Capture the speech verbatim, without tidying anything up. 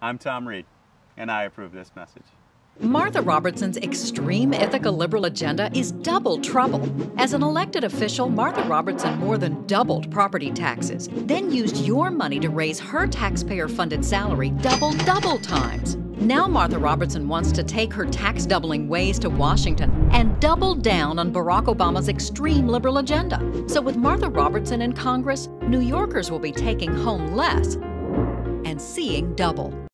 I'm Tom Reed, and I approve this message. Martha Robertson's extreme ethical liberal agenda is double trouble. As an elected official, Martha Robertson more than doubled property taxes, then used your money to raise her taxpayer-funded salary double, double times. Now Martha Robertson wants to take her tax-doubling ways to Washington and double down on Barack Obama's extreme liberal agenda. So with Martha Robertson in Congress, New Yorkers will be taking home less and seeing double.